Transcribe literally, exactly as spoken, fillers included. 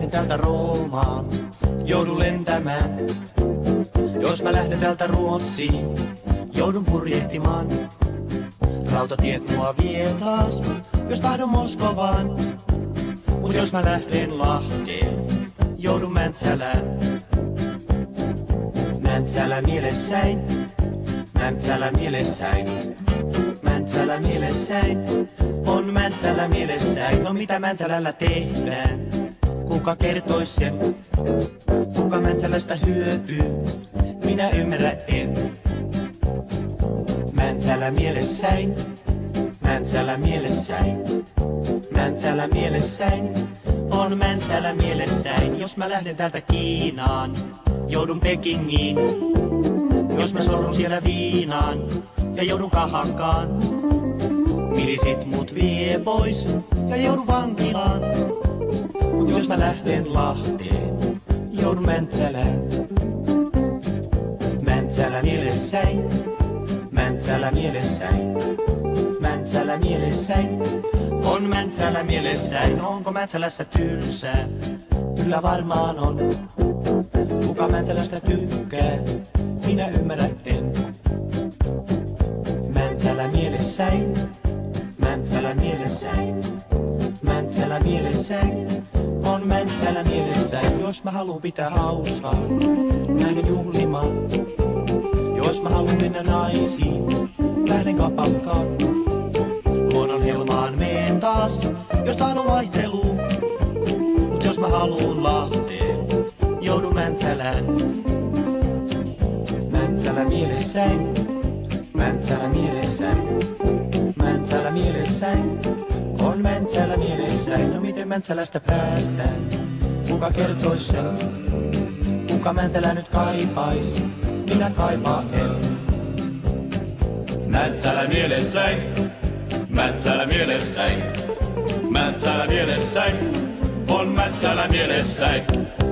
lähden täältä Roomaan, joudun lentämään. Jos mä lähden täältä Ruotsiin, joudun purjehtimaan. Rautatiet mua vie taas, jos tahdon Moskovaan. Mut jos mä lähden Lahteen, joudun Mäntsälään. Mäntsälä mielessäin, Mäntsälä mielessäin. Mäntsälä mielessäin, on Mäntsälä mielessäin. No mitä Mäntsälällä tehdään? Kuka kertois sen? Kuka Mäntsälästä hyötyy? Minä ymmärrä en. Mäntsälä mielessäin, Mäntsälä mielessäin. Mäntsälä mielessäin, on Mäntsälä mielessäin. Jos mä lähden täältä Kiinaan, joudun Pekingiin. Jos mä sorrun siellä viinaan ja joudun Kahankaan. Milisit mut vie pois ja joudun vankilaan. Mut jos mä lähden Lahteen, joudun Mäntsälään. Mäntsälä mielessäin, Mäntsälä mielessäin. Mäntsälä mielessäin, on Mäntsälä mielessäin. Onko Mäntsälässä tylsää? Kyllä varmaan on. Kuka Mäntsälästä tykkää? Minä ymmärrän en. Mäntsälä mielessäin, Mäntsälä mielessäin. Mäntsälä mielessäin, on Mäntsälä mielessäin. Jos mä haluun pitää hauskaa, lähden juhlimaan. Jos mä haluun mennä naisiin, lähden kapakkaan. Luonnon helmaan meen taas, jos tahdon vaihteluun. Mut jos mä haluun Lahteen, joudun Mäntsälään. Mäntsälä mielessäin, Mäntsälä mielessäin. Mäntsälä mielessäin, on Mäntsälä mielessäin. No miten Mäntsälästä päästään? Kuka kertois sen? Kuka Mäntsälä nyt kaipais? Minä kaipaan en. Mäntsälä mielessäin, Mäntsälä mielessäin. Mäntsälä mielessäin, on Mäntsälä mielessäin.